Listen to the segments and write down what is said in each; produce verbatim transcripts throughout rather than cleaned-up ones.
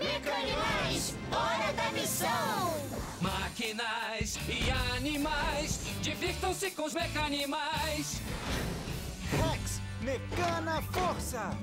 Mecanimais, hora da missão! Máquinas e animais, divirtam-se com os mecanimais. Rex, Mecana Força!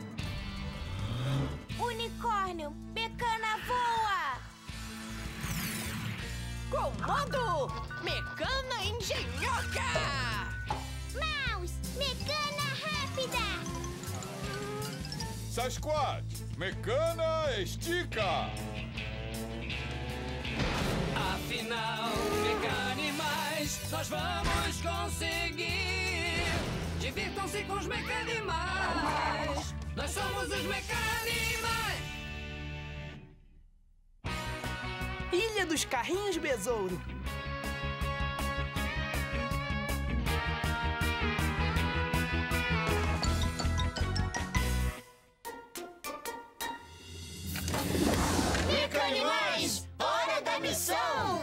Unicórnio, Mecana voa! Comando, Mecana Engenhoca! Mouse, Mecana rápida! Sasquatch, Mecana estica! Afinal, mecanimais, nós vamos conseguir. Divirtam-se com os mecanimais. Nós somos os mecanimais. Ilha dos Carrinhos Besouro. Mecanimais, hora da missão!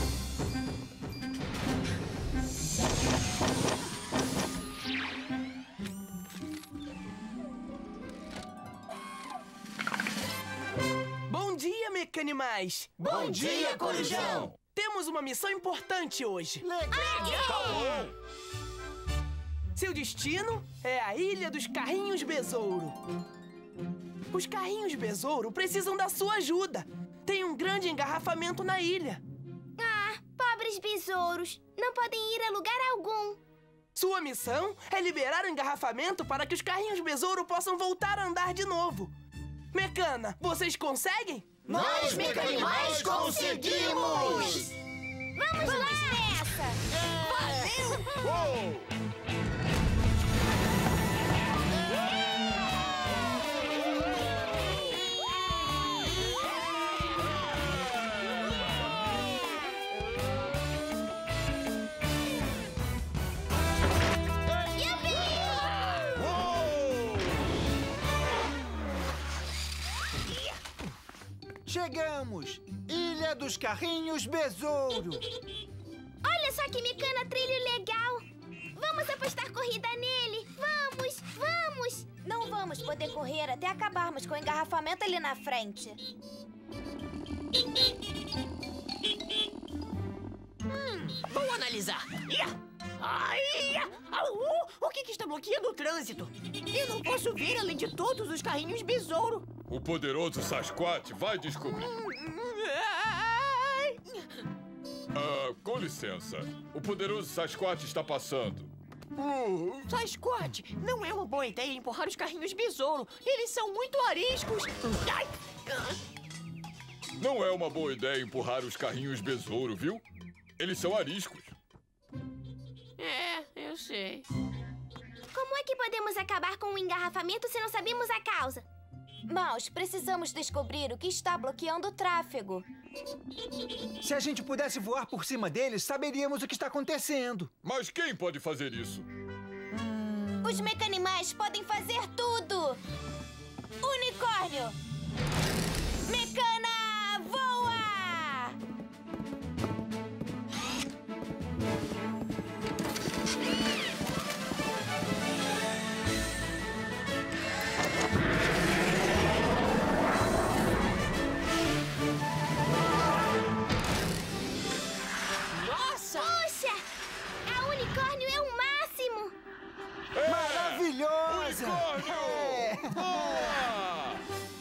Bom dia, Mecanimais! Bom dia, Corujão! Temos uma missão importante hoje. Legal! Seu destino é a Ilha dos Carrinhos Besouro. Os carrinhos Besouro precisam da sua ajuda. Tem um grande engarrafamento na ilha. Ah, pobres besouros, não podem ir a lugar algum. Sua missão é liberar o engarrafamento para que os carrinhos Besouro possam voltar a andar de novo. Mecana, vocês conseguem? Nós, Mecanimais, conseguimos! Vamos, Vamos lá nessa! Valeu! Oh! Chegamos! Ilha dos Carrinhos Besouro! Olha só que Mecana trilho legal! Vamos apostar corrida nele! Vamos, vamos! Não vamos poder correr até acabarmos com o engarrafamento ali na frente. Hum, vou analisar. Ia! Ai, ia! Au! O que, que está bloqueando o trânsito? Eu não posso ver além de todos os carrinhos besouro. O poderoso Sasquatch vai descobrir. Ai! Ah, com licença. O poderoso Sasquatch está passando. Uh, Sasquatch, não é uma boa ideia empurrar os carrinhos besouro. Eles são muito ariscos. Ai! não é uma boa ideia empurrar os carrinhos besouro, viu? Eles são ariscos. É, eu sei. Como é que podemos acabar com o engarrafamento se não sabemos a causa? Mouse, precisamos descobrir o que está bloqueando o tráfego. Se a gente pudesse voar por cima deles, saberíamos o que está acontecendo. Mas quem pode fazer isso? Os mecanimais podem fazer tudo! Unicórnio! Mecana, voa! Nossa! Puxa! A Unicórnio é o máximo! É! Maravilhosa! Unicórnio! É. Boa!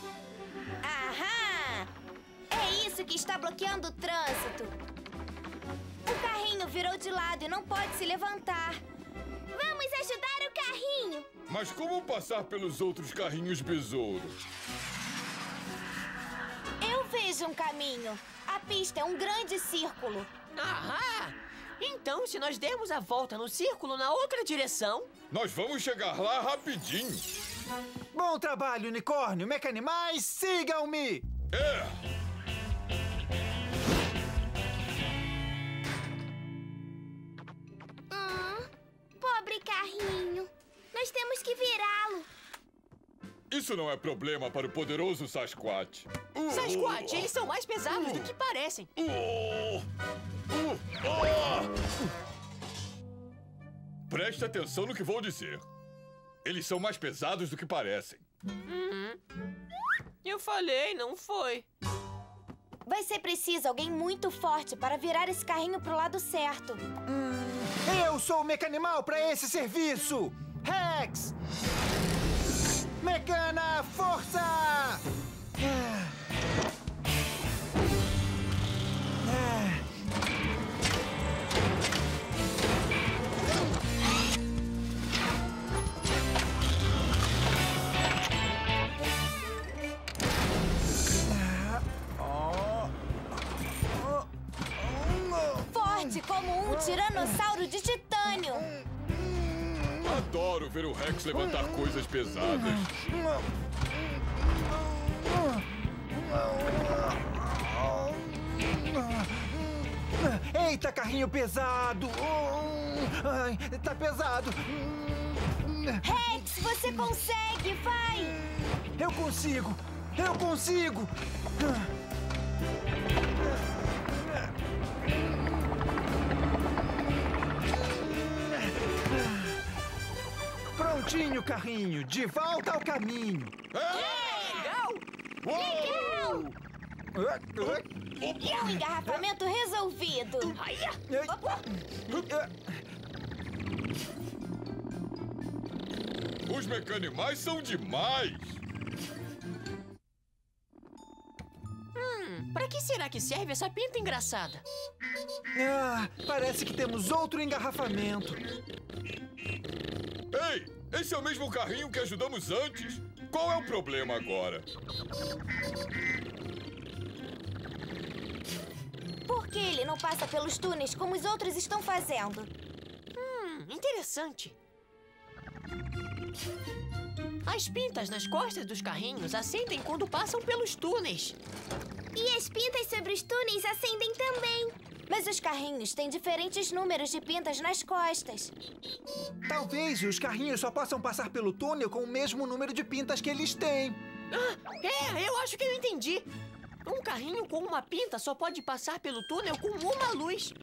Aham! É isso que está bloqueando o trânsito. O carrinho virou de lado e não pode se levantar. Vamos ajudar o carrinho! Mas como passar pelos outros carrinhos besouro? Eu vejo um caminho. A pista é um grande círculo. Aham! Então, se nós dermos a volta no círculo na outra direção... Nós vamos chegar lá rapidinho. Bom trabalho, Unicórnio! Mecanimais, sigam-me! É! Hum, pobre carrinho. Nós temos que virá-lo. Isso não é problema para o poderoso Sasquatch. Uh, Sasquatch, eles são mais pesados do que parecem. uh, uh, uh. Preste atenção no que vou dizer. Eles são mais pesados do que parecem. Uhum. Eu falei, não foi. Vai ser preciso alguém muito forte para virar esse carrinho pro lado certo. Eu sou o Mecanimal para esse serviço! Rex! Mecana, força! Ah. Ah. Forte como um tiranossauro de titânio. Adoro ver o Rex levantar coisas pesadas. Eita, carrinho pesado! Ai, tá pesado! Rex, você consegue! Vai! Eu consigo! Eu consigo! Prontinho, carrinho! De volta ao caminho! Legal! Legal! O engarrafamento resolvido! Os mecanimais são demais! Hum, pra que será que serve essa pinta engraçada? Ah, parece que temos outro engarrafamento. Ei, esse é o mesmo carrinho que ajudamos antes. Qual é o problema agora? Por que ele não passa pelos túneis como os outros estão fazendo? Hum, interessante. As pintas nas costas dos carrinhos acendem quando passam pelos túneis. E as pintas sobre os túneis acendem também. Mas os carrinhos têm diferentes números de pintas nas costas. Talvez os carrinhos só possam passar pelo túnel com o mesmo número de pintas que eles têm. Ah, é, eu acho que eu entendi. Um carrinho com uma pinta só pode passar pelo túnel com uma luz.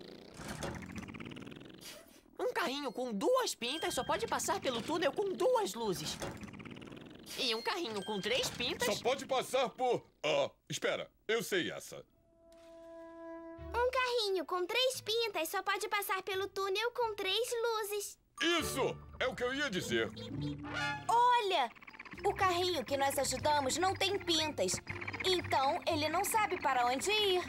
Um carrinho com duas pintas só pode passar pelo túnel com duas luzes. E um carrinho com três pintas... Só pode passar por... Ah, espera, eu sei essa. Um carrinho com três pintas só pode passar pelo túnel com três luzes. Isso! É o que eu ia dizer. Olha! O carrinho que nós ajudamos não tem pintas. Então, ele não sabe para onde ir.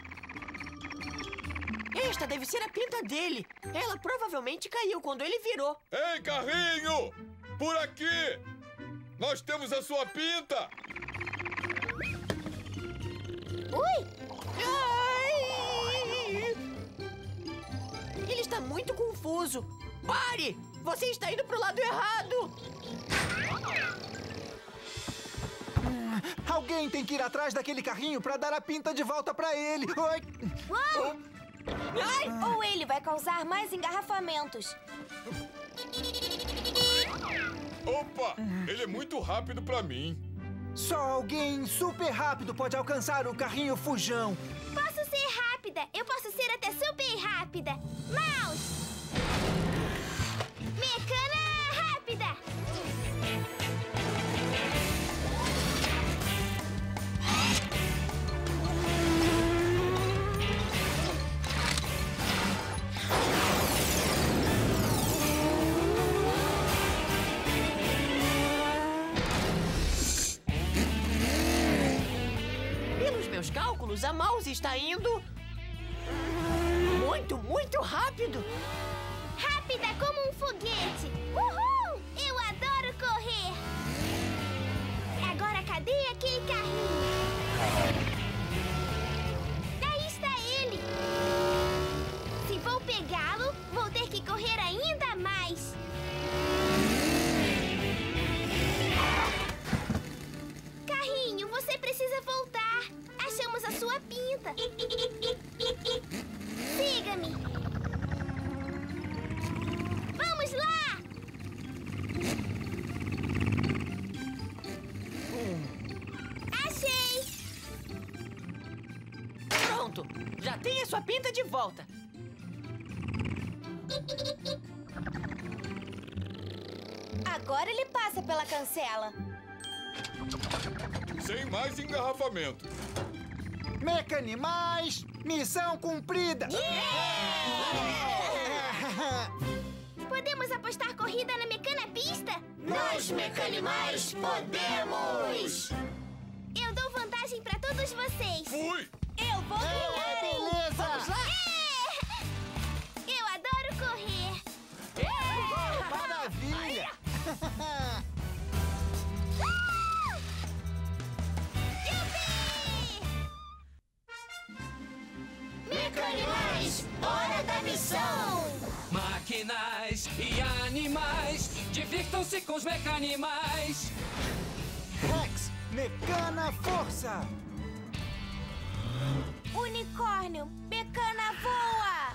Esta deve ser a pinta dele. Ela provavelmente caiu quando ele virou. Ei, carrinho! Por aqui! Nós temos a sua pinta! Ui! Ai! Ele está muito confuso. Pare! Você está indo para o lado errado! Alguém tem que ir atrás daquele carrinho para dar a pinta de volta para ele. Oi. Uau! Ai! Ou ele vai causar mais engarrafamentos. Opa! Ele é muito rápido pra mim. Só alguém super rápido pode alcançar o carrinho fujão. Posso ser rápida. Eu posso ser até super rápida. Mouse! Mecana rápida! Pelos meus cálculos, a Mouse está indo... muito, muito rápido! Rápida como um foguete! Uhul! Eu adoro correr! Agora cadê aquele carrinho? Daí está ele! Se vou pegá-lo, vou ter que correr ainda mais! Carrinho, você precisa voltar! Achamos a sua pinta! Siga-me! Vamos lá! Achei! Pronto! Já tem a sua pinta de volta! Agora ele passa pela cancela. Sem mais engarrafamento. Mecanimais, missão cumprida! Podemos apostar corrida na Mecana Pista? Nós, Mecanimais, podemos! Eu dou vantagem pra todos vocês. Fui! Eu vou ganhar! É, beleza! Vamos lá! É! Eu adoro correr! Maravilha! Yupi! Mecanimais, hora da missão! Máquinas e animais, divirtam-se com os mecanimais. Rex, Mecana Força! Unicórnio, Mecana voa!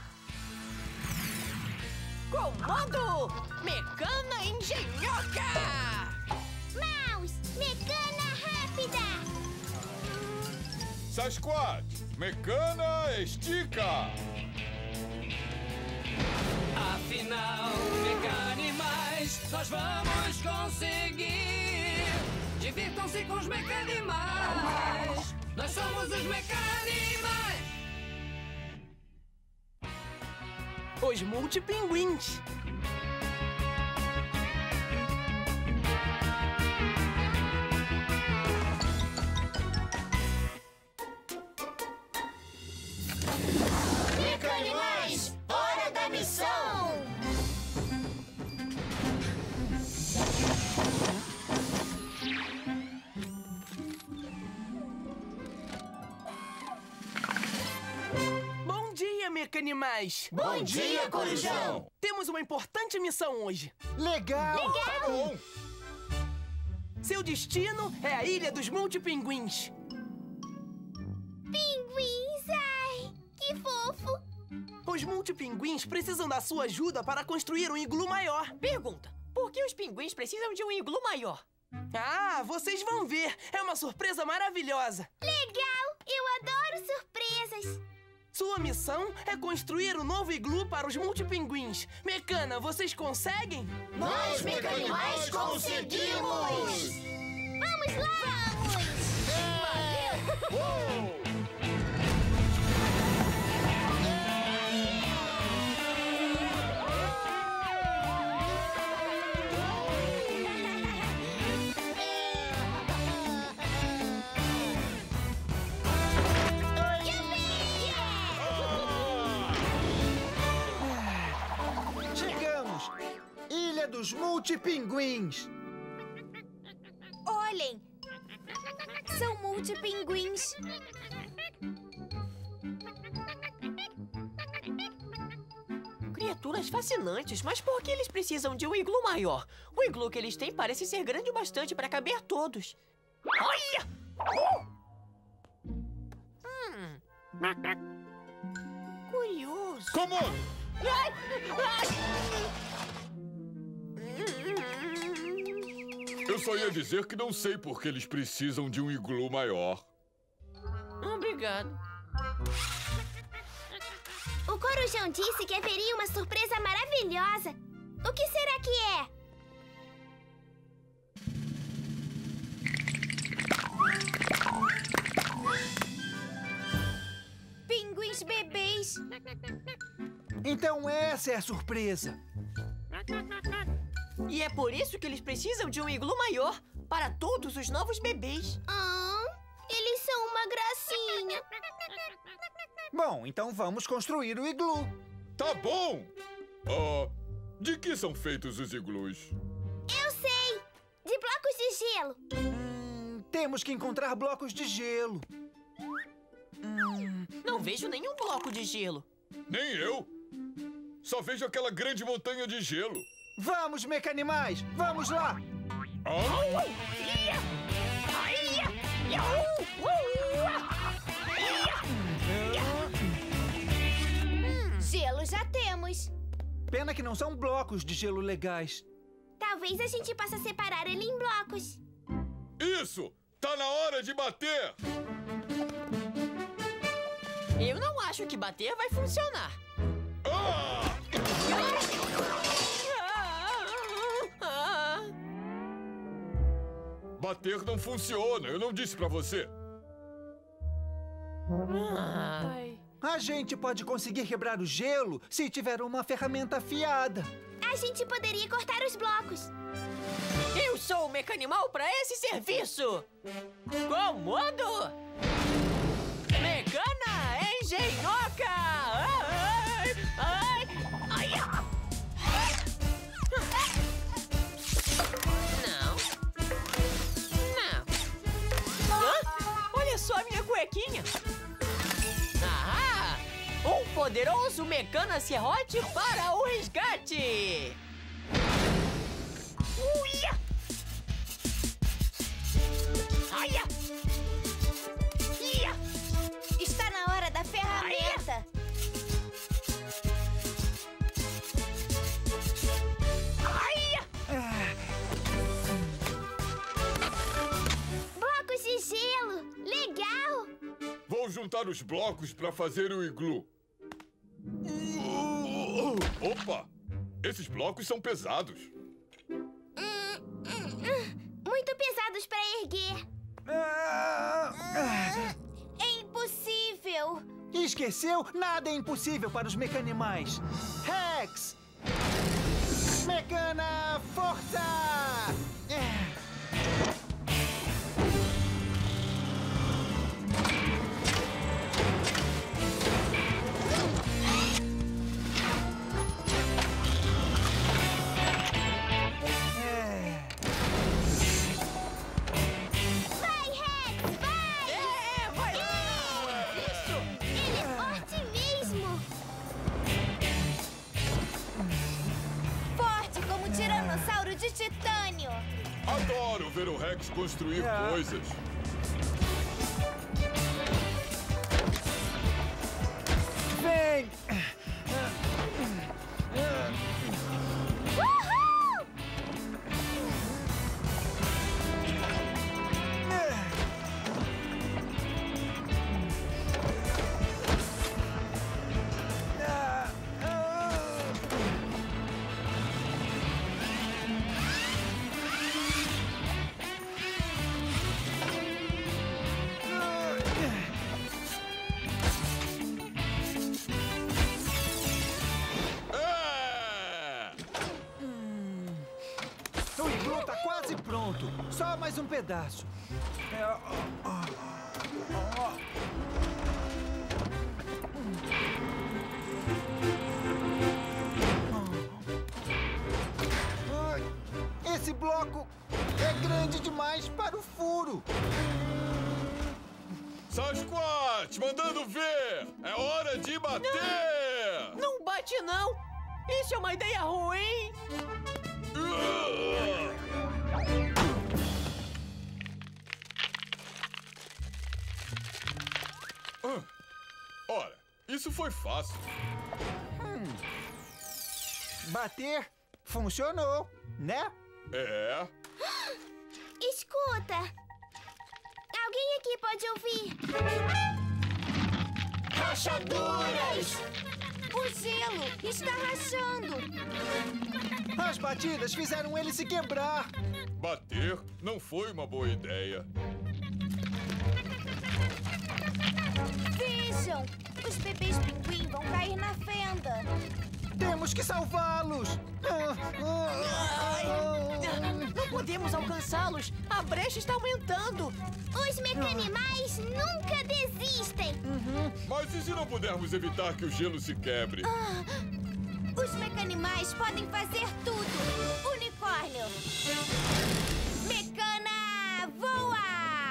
Comando, Mecana Engenhoca! Mouse, Mecana rápida! Sasquatch, Mecana estica! Afinal, mecanimais, nós vamos conseguir. Divirtam-se com os mecanimais. Nós somos os mecanimais. Os Multipinguins. Mecanimais, hora da missão! Bom dia, Mecanimais. Bom dia, Corujão! Temos uma importante missão hoje. Legal! Tá bom. Seu destino é a Ilha dos Multipinguins. Pinguins, ai, que fofo! Os Multipinguins precisam da sua ajuda para construir um iglu maior. Pergunta, por que os pinguins precisam de um iglu maior? Ah, vocês vão ver. É uma surpresa maravilhosa. Legal! Eu adoro surpresas! Sua missão é construir um novo iglu para os Multipinguins. Mecana, vocês conseguem? Nós, Mecanimais, conseguimos! Vamos lá! Vamos! Chegamos! Ilha dos Multipinguins! Olhem! São multipinguins. Criaturas fascinantes, mas por que eles precisam de um iglu maior? O iglu que eles têm parece ser grande o bastante para caber todos. Olha! Hum. Curioso. Comando! Ai! Ai! Eu só ia dizer que não sei por que eles precisam de um iglu maior. Obrigado. O Corujão disse que haveria uma surpresa maravilhosa. O que será que é? Pinguins bebês. Então essa é a surpresa. E é por isso que eles precisam de um iglu maior para todos os novos bebês. Ah, eles são uma gracinha. Bom, então vamos construir o iglu. Tá bom! Ah, de que são feitos os iglus? Eu sei! De blocos de gelo. Hum, temos que encontrar blocos de gelo. Hum, Não vejo nenhum bloco de gelo. Nem eu! Só vejo aquela grande montanha de gelo. vamos, Mecanimais! Vamos lá! Ah? Gelo já temos. Pena que não são blocos de gelo legais. Talvez a gente possa separar ele em blocos. Isso! Tá na hora de bater! Eu não acho que bater vai funcionar. Ah! Ah, ah. Bater não funciona, eu não disse pra você. Ai. A gente pode conseguir quebrar o gelo se tiver uma ferramenta afiada. A gente poderia cortar os blocos. Eu sou o Mecanimal para esse serviço! Comando! Mecana Engenhoca! Ai, ai, ai, ai. Não. Não. Hã? Olha só a minha cuequinha! Ah! Um poderoso Mecana Serrote para o resgate! Uia! Aia! Ia! Está na hora da ferramenta. Aia! Blocos de gelo. Legal. Vou juntar os blocos pra fazer o iglu. Opa! Esses blocos são pesados. Muito pesados para erguer. Ah, É impossível. Esqueceu? Nada é impossível para os mecanimais. Rex! Mecana Força! É. Vai, Rex, vai! É, vai lá! Isso! Ele é forte mesmo. Forte como um tiranossauro de titânio. Adoro ver o Rex construir É. coisas. Vem! Uhul! Ah, ah. É! O iglu tá quase pronto. Só mais um pedaço. É, ó, ó, ó. Ai, esse bloco é grande demais para o furo. Sasquatch, mandando ver! É hora de bater! Não bate, não! Isso é uma ideia ruim! Ah, ora, isso foi fácil. Bater funcionou, né? É. Escuta. Alguém aqui pode ouvir? Rachaduras! O gelo está rachando. As batidas fizeram ele se quebrar. Bater não foi uma boa ideia. Vejam, os bebês pinguim vão cair na fenda. Temos que salvá-los. Ah, ah, ah. Não podemos alcançá-los! A brecha está aumentando! Os mecanimais nunca desistem. Mas e se não pudermos evitar que o gelo se quebre? Os mecanimais podem fazer tudo. Unicórnio. Mecana, voa!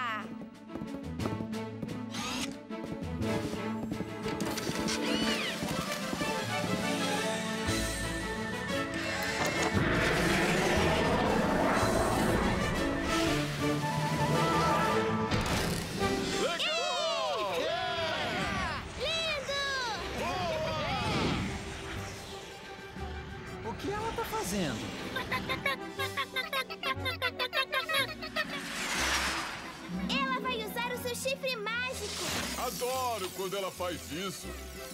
Legal! Lindo! O que ela tá fazendo? Ela vai usar o seu chifre mágico. Adoro quando ela faz isso.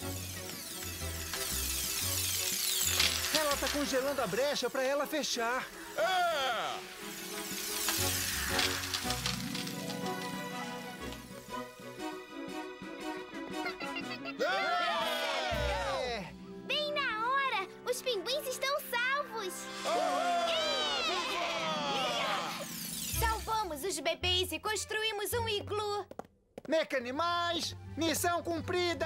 Ela tá congelando a brecha pra ela fechar. É! Construímos um iglu. Mecanimais, missão cumprida!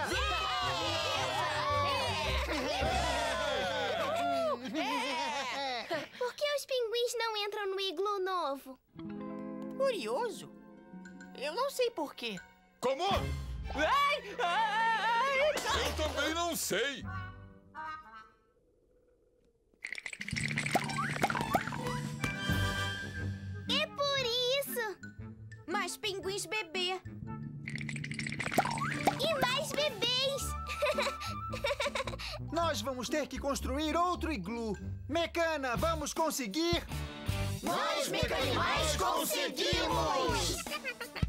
Por que os pinguins não entram no iglu novo? Curioso? Eu não sei por quê. Como? Ai, ai, Eu também não sei. É por isso. Mais pinguins bebê. E mais bebês. Nós vamos ter que construir outro iglu. Mecana, vamos conseguir? Nós, Mecanimais, conseguimos!